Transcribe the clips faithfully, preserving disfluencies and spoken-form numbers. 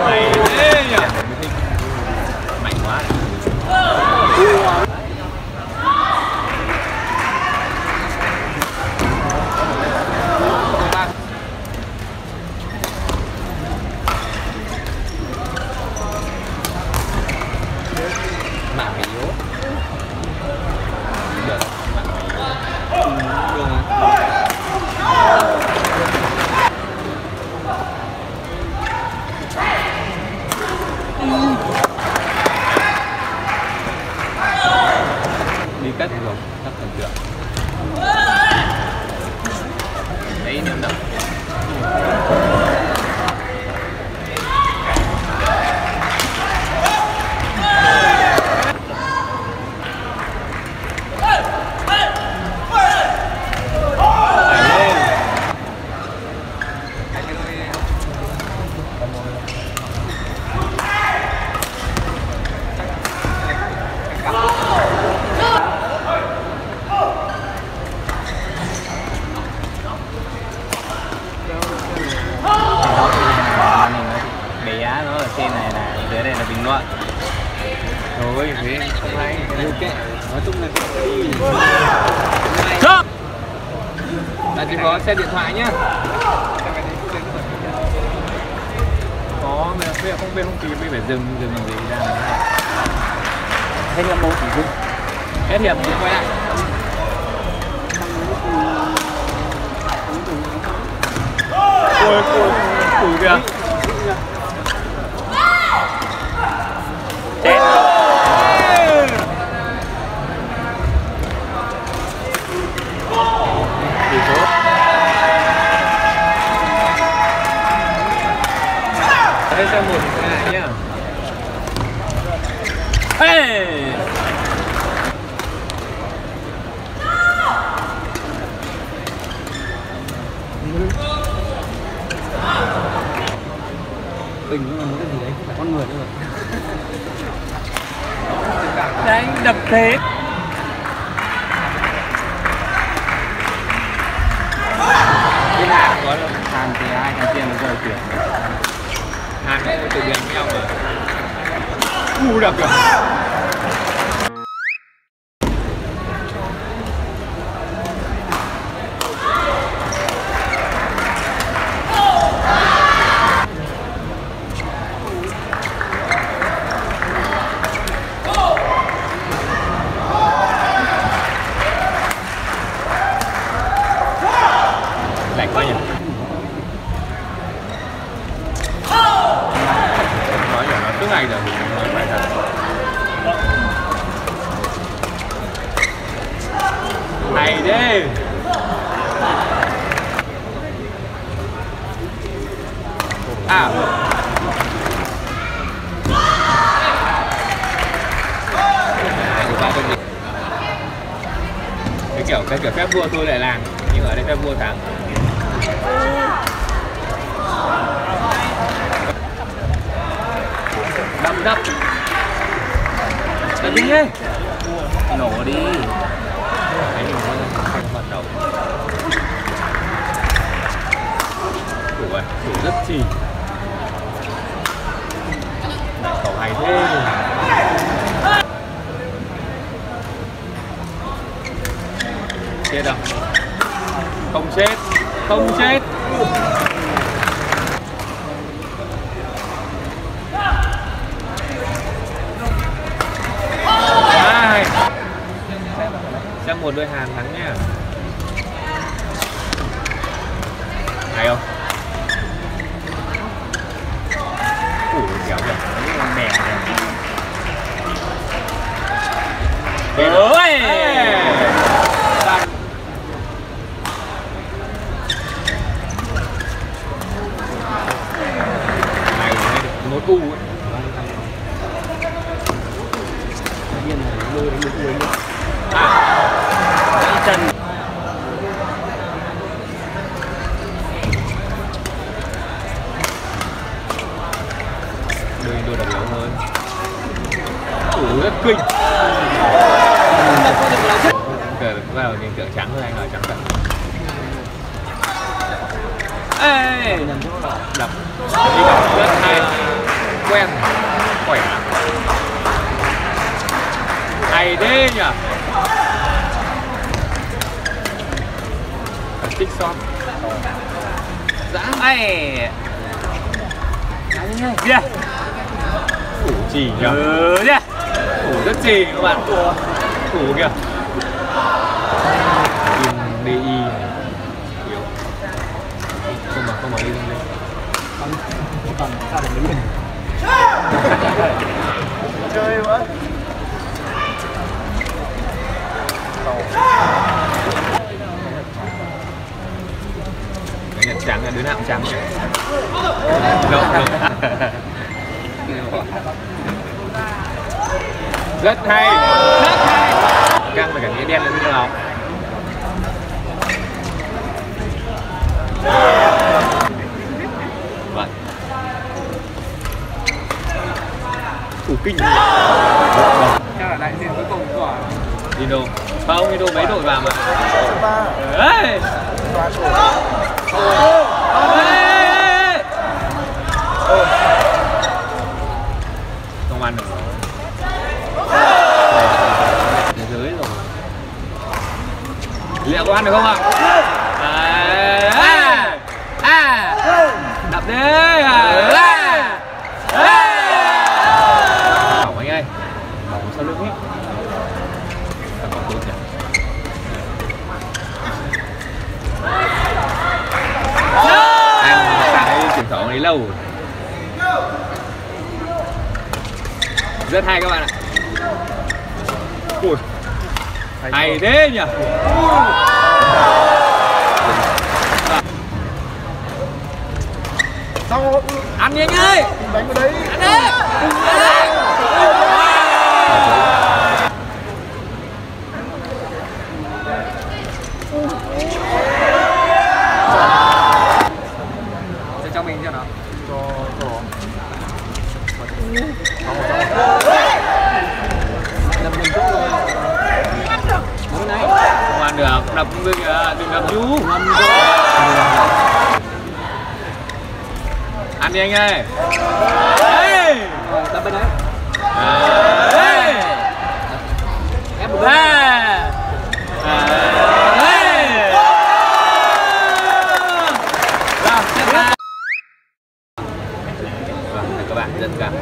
Mày thế nhỉ? Mạnh quá. Mạng mày yếu. Được, mạng mày yếu. Được rồi. Đi cắt rồi, cắt thần tượng. Đấy niềm đậm. Bé nó ở trên này là dưới đây là bình luận. Thôi thế không hay, ok. Nói chung là đi. Chốt. Là chỉ có xe điện thoại nhá. Có, bây giờ không biết không kịp, bây phải dừng dừng gì ra. Hết hiệp một thì dừng. Hết hiệp thì quay lại. Ôi ôi, cùi kìa. Chết rồi. Tỷ số. Đây sang một thì lại nhá. Hey. Bình là một cái gì đấy, không phải con người nữa rồi. Đánh đập thế. Cái Hàn có đâu? Hàn thì ai thằng tiền nó rời tuyển. Hàn đấy từ biển với nhau rồi. U đập rồi. Lạnh quá nhỉ? Nói giờ nó trước ngày rồi thì nói phải thật. Này đi. À. Cái kiểu cái kiểu phép vua tôi lại làm, nhưng ở đây phép vua thắng. Đâm đập. Đập đi đi. Nổ đi. Đấy mình sẽ bắt đầu. Thủ rồi, thủ rất chì. Cầu hay thế. Chết đâu. Không chết. Không chết. Ai. Xem một đôi Hàn thắng nha. Hay không? Ủa kéo kìa. Cái con bè kìa. Ôi. Một u ấy. À, chân. Đôi đôi đập yếu hơn. Ủa rất kinh. Cờ vào nhìn cờ trắng hơn anh nói trắng thật. Ê, đập. Đi đập rất hay. quen, khỏe. Hay thế nhỉ. Tích son. Dã này. Kìa. Thủ chỉ nhỉ. Ừ nhá. Thủ rất chỉ các bạn. Thủ kìa. đê i không mà không mà đi không lên còn sao để đứng chơi quá cái nhật trắng là đứa nào cũng trắng đâu đâu rất hay rất hay căng với cả nghĩa đen là thế nào vậy thủ kinh chắc là đại diện cuối cùng của Dino không Dino mấy đội vào mà đấy không ăn được thế giới rồi liệu có ăn được không ạ à à đập đi à bỏng anh ơi bỏng sau lưng ấy bỏng tốt nhỉ anh sáng ấy truyền thống ấy lâu rất hay các bạn ạ. Ui hay thế nhỉ. Xong ăn đi anh ơi. đánh vào đấy. Ăn đi. Ăn đi. Sẽ cho mình cho nó. Cho cho. Đập mình chút rồi. Không ăn được, đập đừng đừng đập chú. Ăn đi anh ơi. Ê! Đập bên đấy. Ê! Ép một ba. Ê! Rồi, tiếp ba. Vâng, các bạn rất cảm.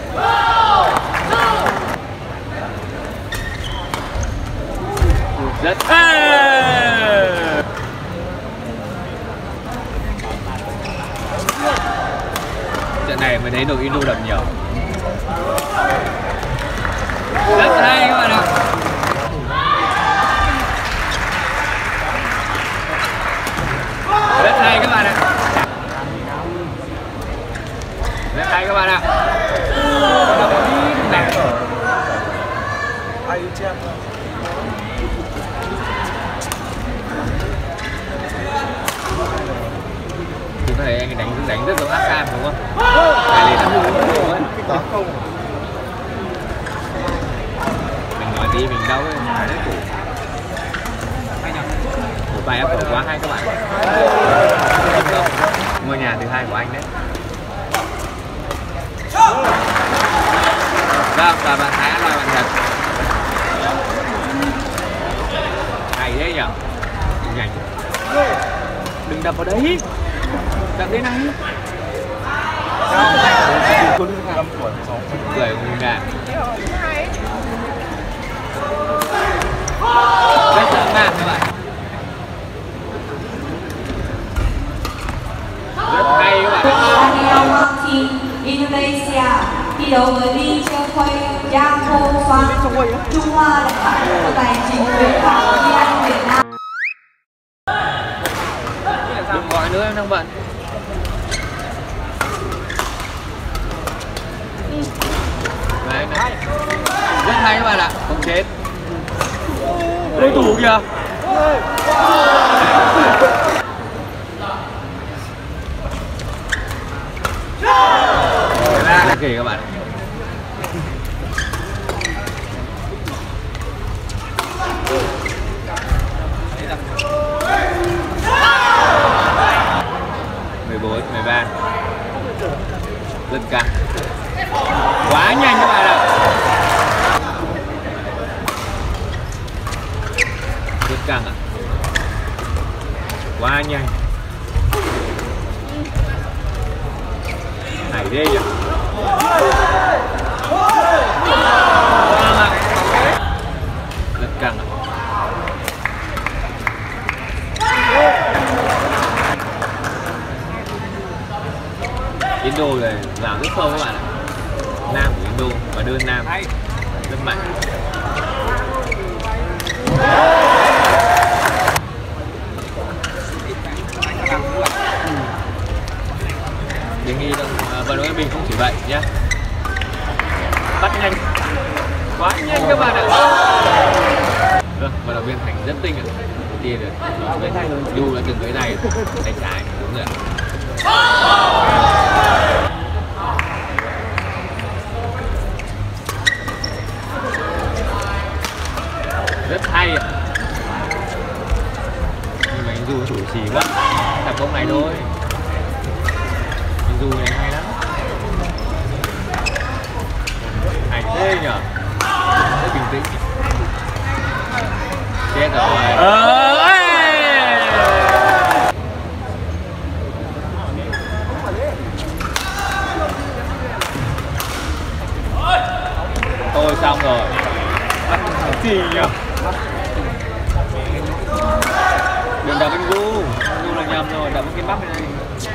Rất hay. Trận này mới thấy đội Indo đập nhiều. Rất hay các bạn ạ. Rất hay các bạn ạ. Rất hay các bạn ạ. Ai chen Chúng ta thấy anh đánh đánh rất giống Asan đúng không? Cái này nó đó không. Mình nói đi mình đâu phải đấy củ. Một bài áp quá hay các bạn. Ngôi nhà thứ hai của anh đấy. Vâng, và bạn Thái ăn là bạn Nhật. Hay thế nhỉ? Nhanh. Đừng đập vào đấy. Đập đây này. Cười cùng gà. Rất dã man các bạn. Rất hay các bạn. Daniel Martin, Indonesia thi đấu với Lee Cheng Hui, Yang Ho Xoan, Trung Hoa là bạn của tài chính Nguyễn Bảo Thi Anh Việt Nam. Đừng gọi nữa em đang bận. Đấy, đấy. Rất hay các bạn ạ, không chết. Đối thủ kìa. Ra kìa các bạn. mười bốn, mười ba. Rất căng. Quá nhanh các bạn ạ. Rất căng ạ. Quá nhanh. Này đi nhỉ. Rất căng ạ. Indo này làm rất sâu các bạn ạ. Nam của Indo và đơn nam rất mạnh. Đề nghị vận động viên mình không chỉ vậy nhé. Bắt nhanh, quá nhanh các bạn ạ. Vâng, vận động viên Thành rất tinh ạ. Đi được, vận động viên Thành Du đã từng tới này, tay trái đúng rồi. Rất hay ạ. Nhưng mà anh Du chủ trì quá, tập bóng này thôi. Anh Du này hay lắm, hay thế nhở, rất bình tĩnh. Chết rồi. Ờ, tôi xong rồi. Bắt gì nhỉ? Đừng đập anh Du, anh Du là nhầm rồi, đập cái bắp này.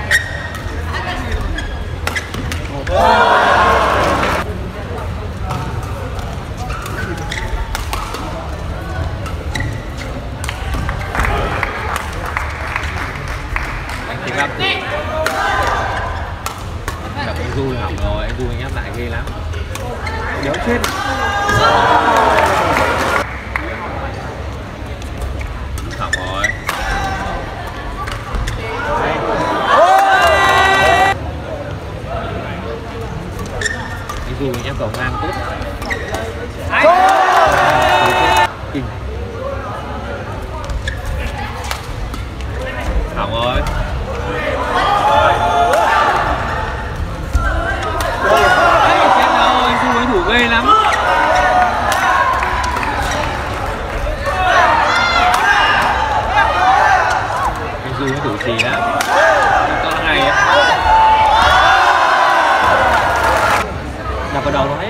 Anh cái bắp thì đập anh Du hỏng rồi, anh Du anh ép lại ghê lắm. Đéo chết. Hỏng rồi. Anh Du anh em cầu ngang tốt. Kinh. Hỏng rồi. Chết rồi, anh Du anh thủ ghê lắm. Anh Du anh thủ trì lắm. Con này á. Đập vào đầu nó hết.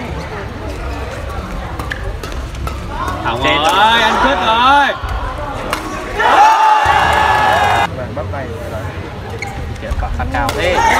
Hỏng rồi, ăn chết rồi. Vàng bắp này là Phát cao thế.